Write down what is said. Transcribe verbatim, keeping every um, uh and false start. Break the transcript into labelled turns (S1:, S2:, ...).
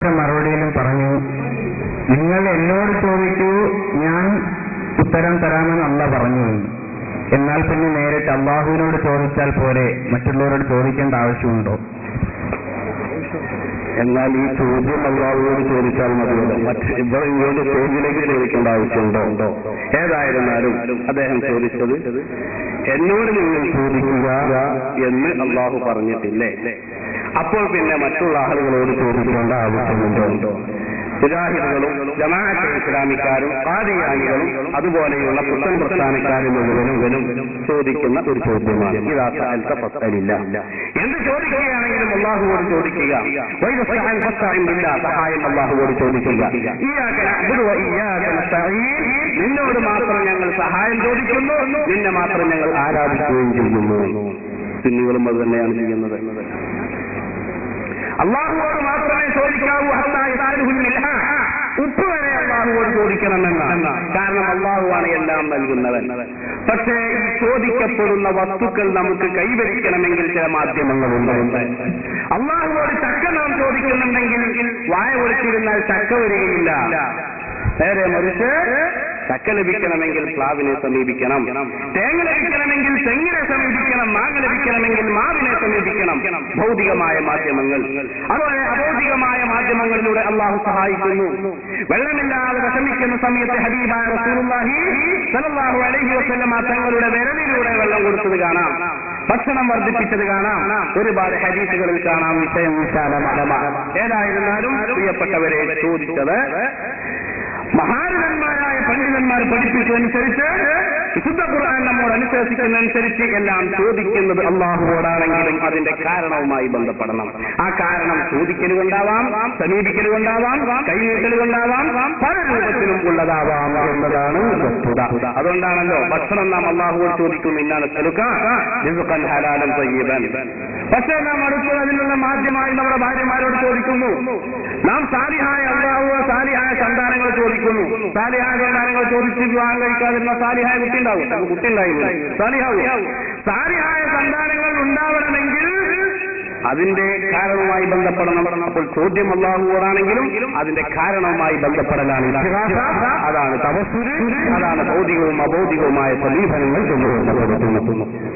S1: മറുപടിയിലും പറഞ്ഞു, നിങ്ങൾ എന്നോട് ചോദിക്കൂ, ഞാൻ ഉത്തരം തരാമെന്ന് അല്ലാഹ് പറഞ്ഞു. എന്നാൽ പിന്നെ നേരിട്ട് അള്ളാഹുവിനോട് ചോദിച്ചാൽ പോരെ, മറ്റുള്ളവരോട് ചോദിക്കേണ്ട ആവശ്യമുണ്ടോ?
S2: എന്നാൽ ഈ ചോദ്യം അള്ളാഹുവോട് ചോദിച്ചാൽ മതിയല്ലോ, മറ്റ് ഇവിടെ ഇങ്ങോട്ട് സ്റ്റേജിലേക്ക് ചോദിക്കേണ്ട ആവശ്യമുണ്ടോ? ഏതായിരുന്നാലും അദ്ദേഹം ചോദിച്ചത് എന്നോട് നിങ്ങൾ ചോദിക്കുക എന്ന് അള്ളാഹു പറഞ്ഞിട്ടില്ലേ, അപ്പോൾ പിന്നെ മറ്റുള്ള ആളുകളോട് ചോദിക്കേണ്ട ആവശ്യമുണ്ടോ? മുജാഹിദുകളും ജമാഅത്തെ ഇസ്ലാമിക്കാരും ഖാദിയാനികളും അതുപോലെയുള്ള പുത്തൻ പ്രസ്ഥാനക്കാരും മുഴുവനും ചോദിക്കുന്ന ഒരു ചോദ്യമാണ്. ഇതാ സഅൽത ഫസ്അലില്ല. എന്ത് ചോദിക്കുകയാണെങ്കിലും അല്ലാഹുവോട് ചോദിക്കുക. വൈദ സഅൽ ഫസ്തഇൻ ബില്ലാഹ്, സഹായം അല്ലാഹുവോട് ചോദിക്കുക. ഇയ്യാക നഅ്ബുദു വ ഇയ്യാക നസ്തഈൻ, നിന്നോട് മാത്രം ഞങ്ങൾ സഹായം ചോദിക്കുന്നു, നിന്നെ മാത്രം ഞങ്ങൾ ആരാധിക്കുകയും ചെയ്യുന്നു. സുന്നികളും അത് തന്നെയാണ് ചെയ്യുന്നത്. അള്ളാഹുവോട് മാത്രമേ ചോദിക്കാവൂ. ഉപ്പ് വരെ അള്ളാഹുവോട് ചോദിക്കണമെന്നാണ്. കാരണം അള്ളാഹുവാണ് എല്ലാം നൽകുന്നവൻ. പക്ഷേ ഈ ചോദിക്കപ്പെടുന്ന വസ്തുക്കൾ നമുക്ക് കൈവരിക്കണമെങ്കിൽ ചില മാധ്യമങ്ങളുണ്ട്. അള്ളാഹുവോട് ചക്ക നാം ചോദിക്കുന്നുണ്ടെങ്കിൽ വായ ഒളിച്ചിരുന്നാൽ ചക്ക വരികയില്ല. നേരെ മറിച്ച് ചക്ക ലഭിക്കണമെങ്കിൽ പ്ലാവിനെ സമീപിക്കണം, തേങ്ങ ലഭിക്കണമെങ്കിൽ തെങ്ങിനെ സമീപിക്കണം, മാങ്ങ ലഭിക്കണമെങ്കിൽ മാവിനെ സമീപിക്കണം. ഭൗതികമായ മാധ്യമങ്ങൾ, അതുപോലെ അഭൗതികമായ മാധ്യമങ്ങളിലൂടെ അള്ളാഹു സഹായിക്കുന്നു. വെള്ളമില്ലാതെ വിഷമിക്കുന്ന സമയത്ത് ഹബീബായ റസൂലുള്ളാഹി സ്വല്ലല്ലാഹു അലൈഹി വസല്ലം തങ്ങളുടെ വിരലിലൂടെ വെള്ളം കൊടുത്തത് കാണാം, ഭക്ഷണം വർദ്ധിപ്പിച്ചത് കാണാം, ഒരുപാട് ഹദീസുകളിൽ കാണാം. വിഷയം വിശാലമാണ്. ഏതായിരുന്നാലും പ്രിയപ്പെട്ടവരെ, ചോദിച്ചത് മഹാരഥന്മാരായ പണ്ഡിതന്മാർ പഠിപ്പിച്ചതനുസരിച്ച്, വിശുദ്ധ ഖുർആൻ നമ്മോട് അനുശാസിക്കുന്നതനുസരിച്ച് എല്ലാം ചോദിക്കുന്നത് അള്ളാഹുവോടാണെങ്കിലും അതിന്റെ കാരണവുമായി ബന്ധപ്പെടണം. ആ കാരണം ചോദിക്കലുകൊണ്ടാവാം, സമീപിക്കലുകൊണ്ടാവാം, കൈനീട്ടലുകൊണ്ടാവാം, പല രൂപത്തിലും ഉള്ളതാവാം എന്നതാണ് വസ്തുത. അതുകൊണ്ടാണല്ലോ ഭക്ഷണം നാം അള്ളാഹുവോട് ചോദിക്കുന്നു, ഇന്നാണ് റിസ്ഖൻ ഹലാലൻ തയ്യിബൻ. പക്ഷേ നാം അടുത്തത് അതിനുള്ള മാധ്യമായി നമ്മുടെ ഭാര്യമാരോട് ചോദിക്കുന്നു. നാം സാലിഹായ അള്ളാഹുവോ സാലിഹായ സന്താനങ്ങൾ ചോദിക്കുന്നു. സാലിഹായ സന്താനങ്ങൾ ചോദിച്ച് വിവാഹം കഴിക്കാതിരുന്ന സാലിഹായ കുട്ടി ഉണ്ടാവും, കുട്ടി ഉണ്ടായില്ല, സാലിഹാവും. സാലിഹായ സന്താനങ്ങൾ ഉണ്ടാവണമെങ്കിൽ അതിന്റെ കാരണവുമായി ബന്ധപ്പെടണം. അപ്പോൾ ചോദ്യം അല്ലാഹുവോടാണെങ്കിലും അതിന്റെ കാരണവുമായി ബന്ധപ്പെടലാണ്. അതാണ് തവസ്സുൽ, അതാണ് ഭൗതികവും അഭൗതികവുമായ സമീപനങ്ങൾ കൊണ്ടുവരപ്പെടുത്തുന്നത്.